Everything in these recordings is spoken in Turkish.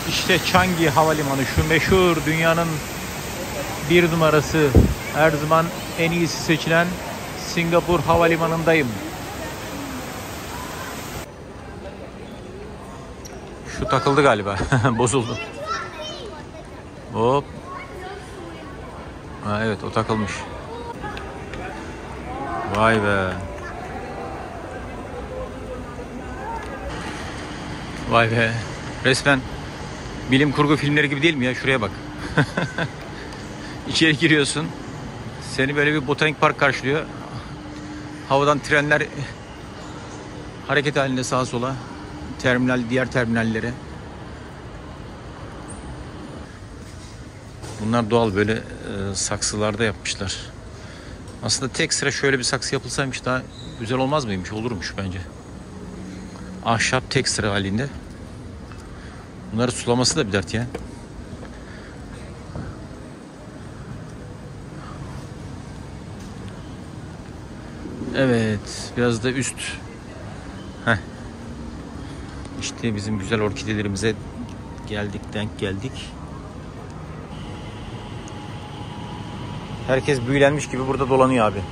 İşte Changi Havalimanı, şu meşhur dünyanın bir numarası, her zaman en iyisi seçilen Singapur Havalimanı'ndayım. Şu takıldı galiba. Bozuldu. Hop. Ha, evet, o takılmış. Vay be. Vay be. Resmen bilim kurgu filmleri gibi değil mi ya? Şuraya bak. İçeri giriyorsun. Seni böyle bir botanik park karşılıyor. Havadan trenler hareket halinde sağa sola. Terminal, diğer terminallere. Bunlar doğal böyle saksılarda yapmışlar. Aslında tek sıra şöyle bir saksı yapılsaymış daha güzel olmaz mıymış? Olurmuş bence. Ahşap tek sıra halinde. Bunları sulaması da bir dert ya. Evet, biraz da üst. Heh. İşte bizim güzel orkidelerimize denk geldik. Herkes büyülenmiş gibi burada dolanıyor abi.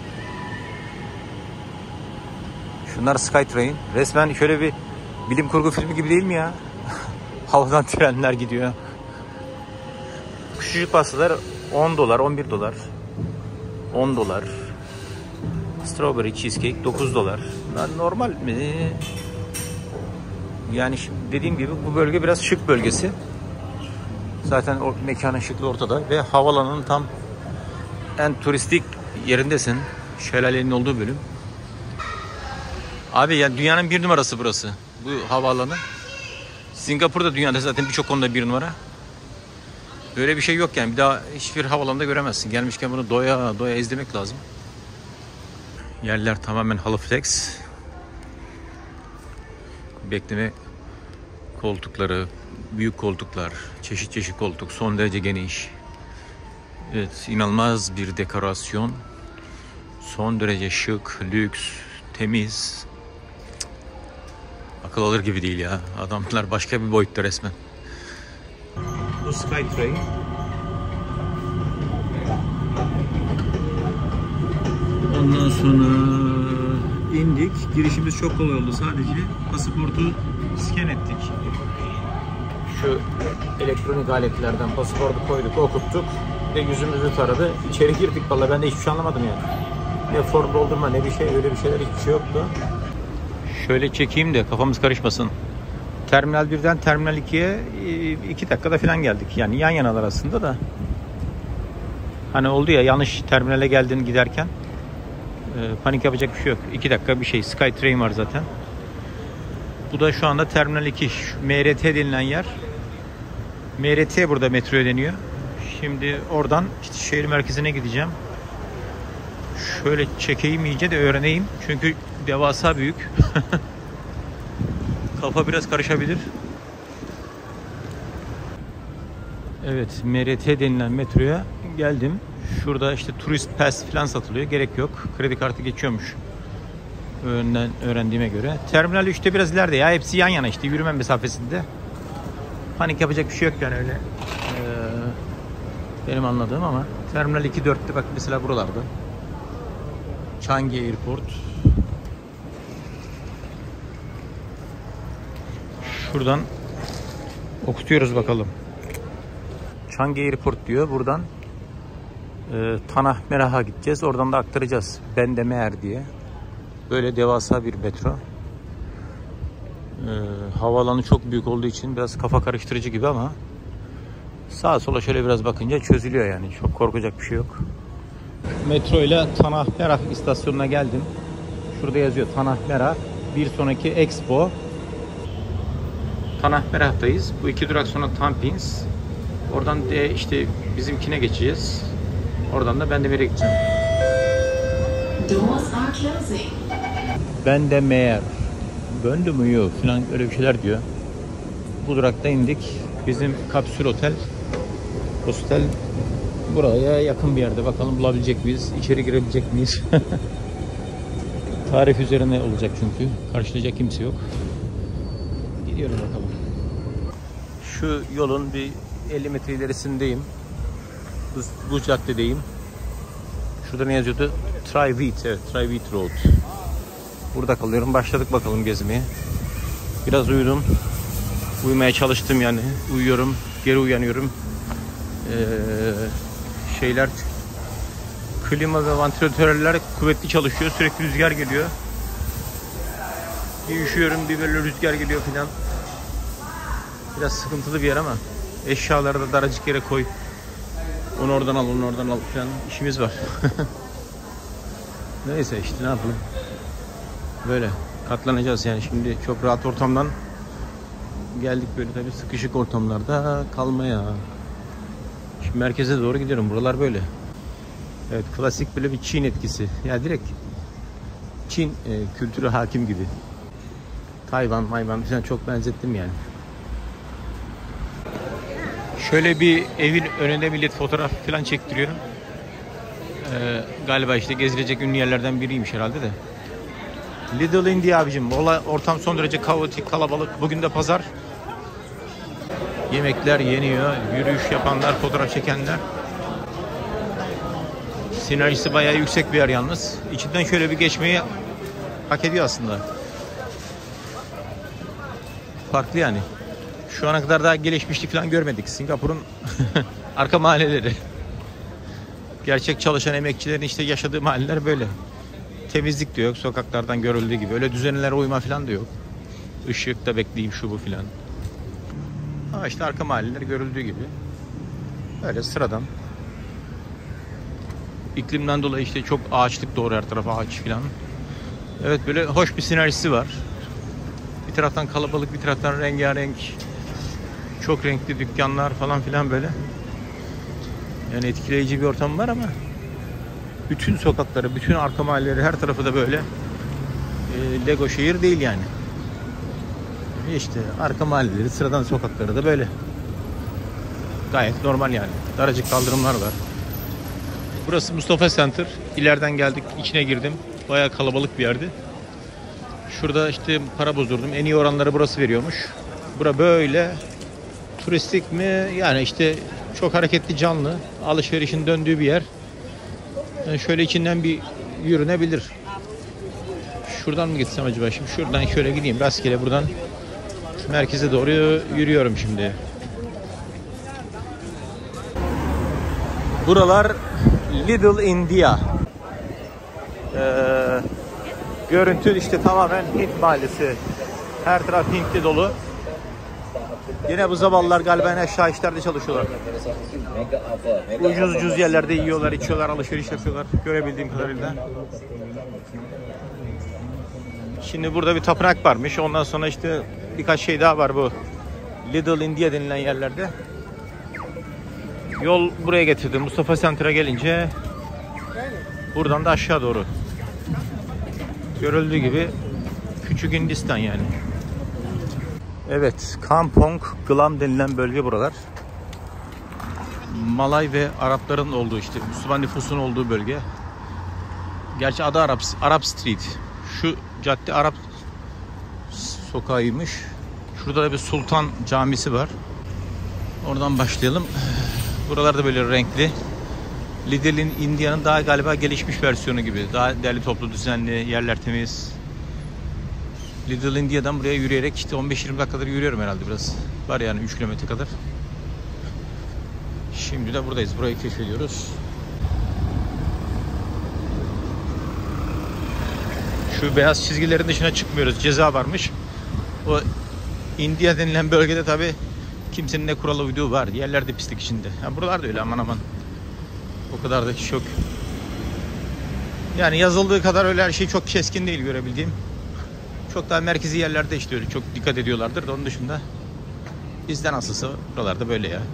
Şunlar Skytrain. Resmen şöyle bir bilim kurgu filmi gibi değil mi ya? Havadan trenler gidiyor. Küçücük pastalar 10 dolar, 11 dolar. 10 dolar. Strawberry cheesecake 9 dolar. Bunlar normal mi? Yani dediğim gibi bu bölge biraz şık bölgesi. Zaten o mekanın şıklığı ortada ve havalanın tam en turistik yerindesin. Şelalenin olduğu bölüm. Abi yani dünyanın bir numarası burası. Bu havaalanı. Singapur'da dünyada zaten birçok konuda bir numara. Böyle bir şey yok yani. Bir daha hiçbir havaalanında göremezsin. Gelmişken bunu doya doya izlemek lazım. Yerler tamamen halı flex. Bekleme koltukları, büyük koltuklar, çeşit çeşit koltuk, son derece geniş. Evet, inanılmaz bir dekorasyon. Son derece şık, lüks, temiz. Akıl alır gibi değil ya. Adamlar başka bir boyutta resmen. Bu Skytrain. Ondan sonra indik. Girişimiz çok kolay oldu. Sadece pasaportu scan ettik. Şu elektronik aletlerden pasaportu koyduk, okuttuk ve yüzümüzü taradı. İçeri girdik. Vallahi ben de hiçbir şey anlamadım yani. Ne form doldurma ne bir şey, öyle bir şeyler, hiçbir şey yoktu. Şöyle çekeyim de kafamız karışmasın. Terminal 1'den Terminal 2'ye 2 dakikada falan geldik. Yani yan yanalar aslında da. Hani oldu ya, yanlış terminale geldin giderken. Panik yapacak bir şey yok. 2 dakika bir şey. Skytrain var zaten. Bu da şu anda Terminal 2. MRT denilen yer. MRT burada metro deniyor. Şimdi oradan işte şehir merkezine gideceğim. Şöyle çekeyim iyice de öğreneyim. Çünkü devasa büyük. Kafa biraz karışabilir. Evet, MRT denilen metroya geldim. Şurada işte turist pass falan satılıyor. Gerek yok. Kredi kartı geçiyormuş. Öğrendiğime göre. Terminal 3'te biraz ileride ya. Hepsi yan yana işte. Yürüme mesafesinde. Panik yapacak bir şey yok yani öyle. Benim anladığım ama. Terminal 2-4'te bak mesela buralarda. Changi Airport. Şuradan okutuyoruz bakalım. Changi Airport diyor. Buradan Tanah Merah'a gideceğiz. Oradan da aktaracağız. Bende Meher diye. Böyle devasa bir metro. Havaalanı çok büyük olduğu için biraz kafa karıştırıcı gibi ama sağa sola şöyle biraz bakınca çözülüyor yani. Çok korkacak bir şey yok. Metro ile Tanah Merah istasyonuna geldim. Şurada yazıyor Tanah Merah. Bir sonraki Expo. Tanah Merah'tayız. Bu 2 durak sonra Tampines. Oradan işte bizimkine geçeceğiz. Oradan da Bendemeer'e gideceğim. Bendemeer. Bendemeer falan öyle bir şeyler diyor. Bu durakta indik. Bizim kapsül otel. Hostel buraya yakın bir yerde. Bakalım bulabilecek miyiz? İçeri girebilecek miyiz? Tarif üzerine olacak çünkü. Karşılayacak kimse yok. Gidiyorum bakalım. Şu yolun bir 50 metre ilerisindeyim. Bu caddedeyim. Şurada ne yazıyordu? Tri-Wheat, evet, Tri-Wheat Road. Burada kalıyorum. Başladık bakalım gezmeye. Biraz uyudum. Uyumaya çalıştım yani. Uyuyorum, geri uyanıyorum. Klima ve vantilatörler kuvvetli çalışıyor. Sürekli rüzgar geliyor. Bir üşüyorum, bir böyle rüzgar geliyor filan. Biraz sıkıntılı bir yer ama eşyaları da daracık yere koy. Onu oradan al, onu oradan al filan. İşimiz var. Neyse işte ne yapalım. Böyle katlanacağız yani. Şimdi çok rahat ortamdan geldik böyle tabii sıkışık ortamlarda kalmaya. Şimdi merkeze doğru gidiyorum. Buralar böyle. Evet, klasik böyle bir Çin etkisi. Ya direkt Çin kültürü hakim gibi. Tayvan, Mayvan falan çok benzettim yani. Şöyle bir evin önünde millet fotoğraf falan çektiriyor. Galiba işte gezilecek ünlü yerlerden biriymiş herhalde de. Little India abicim. Ortam son derece kaotik, kalabalık. Bugün de pazar. Yemekler yeniyor. Yürüyüş yapanlar, fotoğraf çekenler. Sinerjisi bayağı yüksek bir yer yalnız. İçinden şöyle bir geçmeyi hak ediyor aslında. Farklı yani. Şu ana kadar daha gelişmişlik falan görmedik. Singapur'un arka mahalleleri. Gerçek çalışan emekçilerin işte yaşadığı mahalleler böyle. Temizlik de yok. Sokaklardan görüldüğü gibi. Öyle düzenlere uyma falan da yok. Işıkta bekleyeyim şu bu filan. Ama işte arka mahalleler görüldüğü gibi. Öyle sıradan. İklimden dolayı işte çok ağaçlık doğru, her tarafa ağaç filan. Evet, böyle hoş bir sinerjisi var. Bir taraftan kalabalık, bir taraftan rengarenk, çok renkli dükkanlar falan filan böyle. Yani etkileyici bir ortam var ama bütün sokakları, bütün arka mahalleleri, her tarafı da böyle Lego şehir değil yani. İşte arka mahalleleri, sıradan sokakları da böyle. Gayet normal yani. Daracık kaldırımlar var. Burası Mustafa Center. İleriden geldik, içine girdim. Bayağı kalabalık bir yerdi. Şurada işte para bozdurdum. En iyi oranları burası veriyormuş. Bura böyle turistik mi? Yani işte çok hareketli, canlı, alışverişin döndüğü bir yer. Yani şöyle içinden bir yürünebilir. Şuradan mı gitsem acaba? Şimdi şuradan şöyle gideyim. Rastgele buradan merkeze doğru yürüyorum şimdi. Buralar Little India. Görüntü işte tamamen Hint mahallesi. Her taraf Hintli dolu. Yine bu zavallılar galiba en aşağı işlerde çalışıyorlar. Ucuz yerlerde yiyorlar, içiyorlar, alışveriş yapıyorlar. Görebildiğim kadarıyla. Şimdi burada bir tapınak varmış. Ondan sonra işte birkaç şey daha var bu Little India denilen yerlerde. Yol buraya getirdi. Mustafa Center'a gelince buradan da aşağı doğru. Görüldüğü gibi küçük Hindistan yani. Evet, Kampong Glam denilen bölge buralar. Malay ve Arapların olduğu, işte Müslüman nüfusun olduğu bölge. Gerçi adı Arap Street. Şu cadde Arap sokağıymış. Şurada da bir Sultan Camisi var. Oradan başlayalım. Buralar da böyle renkli. Little India'nın daha galiba gelişmiş versiyonu gibi. Daha derli toplu, düzenli, yerler temiz. Little India'dan buraya yürüyerek işte 15-20 dakikadır yürüyorum herhalde biraz. Var yani 3 kilometre kadar. Şimdi de buradayız. Burayı keşfediyoruz. Şu beyaz çizgilerin dışına çıkmıyoruz. Ceza varmış. O India denilen bölgede tabi kimsenin ne kuralı uyduğu var. Yerlerde pislik içinde. Yani buralar da öyle, aman aman. O kadar da hiç yok. Yani yazıldığı kadar öyle her şey çok keskin değil görebildiğim. Çok daha merkezi yerlerde işte öyle çok dikkat ediyorlardır da onun dışında bizden asılsa buralarda böyle ya.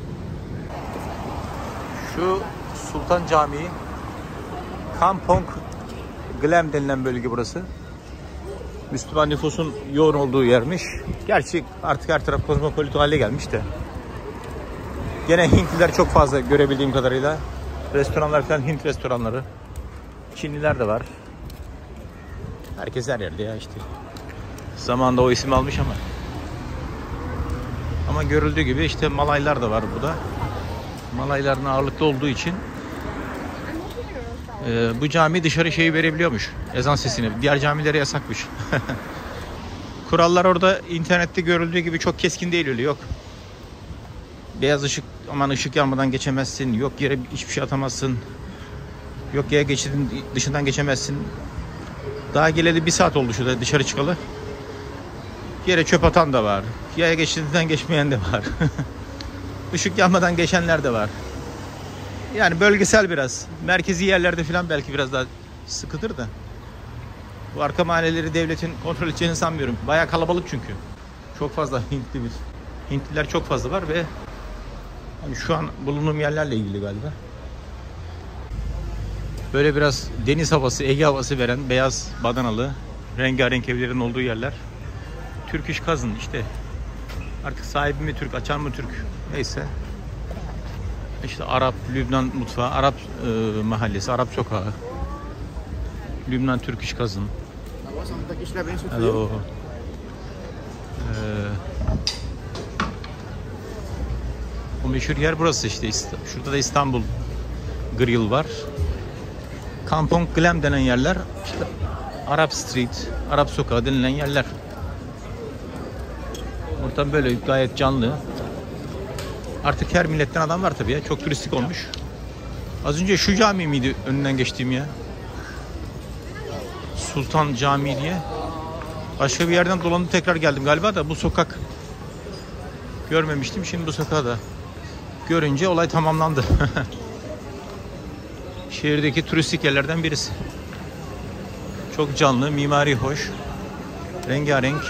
Şu Sultan Camii, Kampong Glam denilen bölge burası. Müslüman nüfusun yoğun olduğu yermiş. Gerçi artık her taraf kozmopolit hale gelmiş de. Gene Hintliler çok fazla görebildiğim kadarıyla. Restoranlar falan Hint restoranları. Çinliler de var. Herkes her yerde ya işte. Zamanında o isim almış ama Ama görüldüğü gibi işte Malaylar da var burada. Malayların ağırlıklı olduğu için bu cami dışarı şeyi verebiliyormuş. Ezan sesini. Diğer camilere yasakmış. Kurallar orada internette görüldüğü gibi çok keskin değil, öyle yok. Beyaz ışık, aman ışık yanmadan geçemezsin. Yok yere hiçbir şey atamazsın. Yok yaya geçidin dışından geçemezsin. Daha geleli 1 saat oldu şurada dışarı çıkalı. Yere çöp atan da var. Yaya geçidinden geçmeyen de var. Işık yanmadan geçenler de var. Yani bölgesel biraz. Merkezi yerlerde falan belki biraz daha sıkıdır da. Bu arka mahalleleri devletin kontrol edeceğini sanmıyorum. Bayağı kalabalık çünkü. Çok fazla Hintliler çok fazla var ve hani şu an bulunduğum yerlerle ilgili galiba. Böyle biraz deniz havası, Ege havası veren beyaz badanalı, rengarenk evlerin olduğu yerler. Turkish Cousin işte. Artık sahibi mi Türk, açan mı Türk, neyse. İşte Arap, Lübnan mutfağı, Arap mahallesi, Arap sokağı. Lübnan Turkish Cousin. Hello. O meşhur yer burası işte. Şurada da İstanbul Grill var. Kampong Glam denen yerler. İşte Arap Street, Arap sokağı denilen yerler. Ortam böyle gayet canlı. Artık her milletten adam var tabii ya. Çok turistik olmuş. Az önce şu cami miydi önünden geçtiğim ya? Sultan Camii diye. Başka bir yerden dolanıp tekrar geldim galiba da bu sokak görmemiştim. Şimdi bu sokağı da görünce olay tamamlandı. Şehirdeki turistik yerlerden birisi. Çok canlı, mimari hoş. Rengarenk.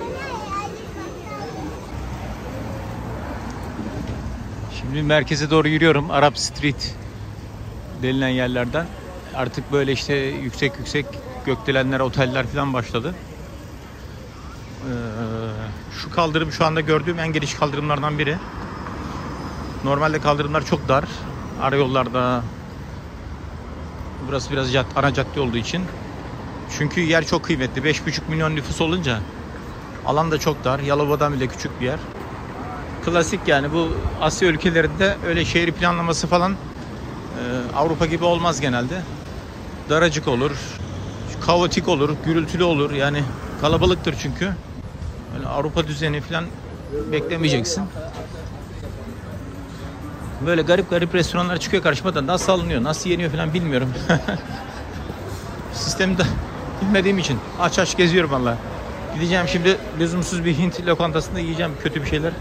Şimdi merkeze doğru yürüyorum. Arap Street denilen yerlerden. Artık böyle işte yüksek gökdelenler, oteller falan başladı. Şu kaldırım şu anda gördüğüm en geniş kaldırımlardan biri. Normalde kaldırımlar çok dar. Ara yollarda. Burası biraz ana cadde olduğu için. Çünkü yer çok kıymetli. 5,5 milyon nüfus olunca alan da çok dar. Yalova'dan bile küçük bir yer. Klasik yani bu Asya ülkelerinde öyle şehir planlaması falan Avrupa gibi olmaz genelde. Daracık olur, kaotik olur, gürültülü olur. Yani kalabalıktır çünkü. Yani Avrupa düzeni falan beklemeyeceksin. Böyle garip restoranlar çıkıyor karşıma da nasıl alınıyor, nasıl yeniyor falan bilmiyorum. Sistemi de bilmediğim için aç geziyorum valla. Gideceğim şimdi lüzumsuz bir Hint lokantasında yiyeceğim kötü bir şeyler.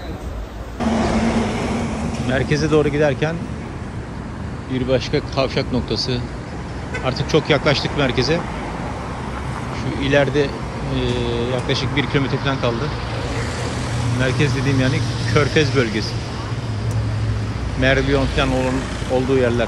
Merkeze doğru giderken bir başka kavşak noktası. Artık çok yaklaştık merkeze. Şu ileride yaklaşık 1 kilometre falan kaldı. Merkez dediğim yani Körfez bölgesi. Merlion falan olduğu yerler.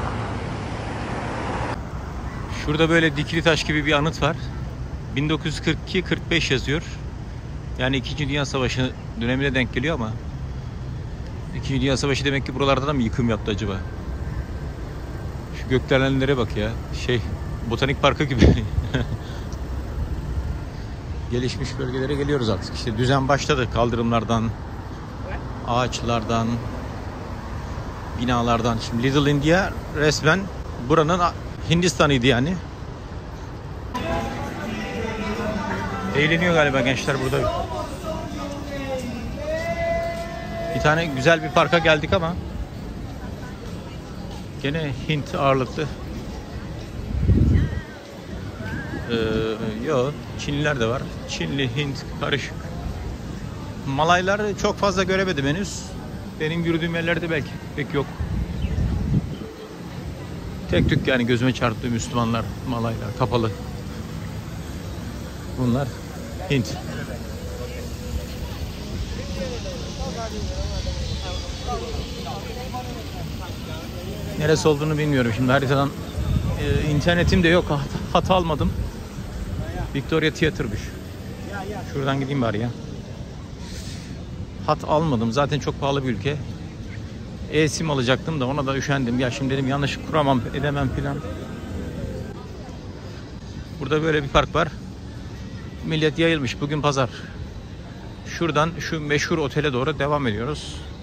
Şurada böyle dikili taş gibi bir anıt var. 1942-45 yazıyor. Yani 2. Dünya Savaşı dönemine denk geliyor ama 2. Dünya Savaşı demek ki buralarda da mı yıkım yaptı acaba? Şu gökdelenlere bak ya. Botanik parkı gibi. Gelişmiş bölgelere geliyoruz artık. İşte düzen başladı. Kaldırımlardan, ağaçlardan, binalardan. Şimdi Little India resmen buranın Hindistan'ıydı yani. Eğleniyor galiba gençler burada. Bir tane güzel bir parka geldik ama gene Hint ağırlıklı. Yok, Çinliler de var. Çinli, Hint karışık. Malaylar çok fazla göremedim henüz. Benim yürüdüğüm yerlerde belki pek yok. Tek tük yani gözüme çarptı Müslümanlar, Malaylar, kapalı. Bunlar Hint. Neresi olduğunu bilmiyorum şimdi haritadan. İnternetim de yok. Hat almadım. Victoria Theatre'mış. Şuradan gideyim bari ya. Hat almadım. Zaten çok pahalı bir ülke. E-sim alacaktım da ona da üşendim. Ya şimdi dedim yanlış kuramam, edemem filan. Burada böyle bir park var. Millet yayılmış. Bugün pazar. Şuradan şu meşhur otele doğru devam ediyoruz.